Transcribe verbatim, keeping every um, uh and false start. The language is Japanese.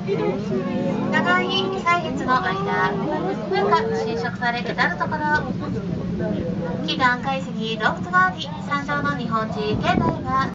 長い歳月の間、文化侵食され至るところ、祈願解析洞窟側に参上の日本人現代は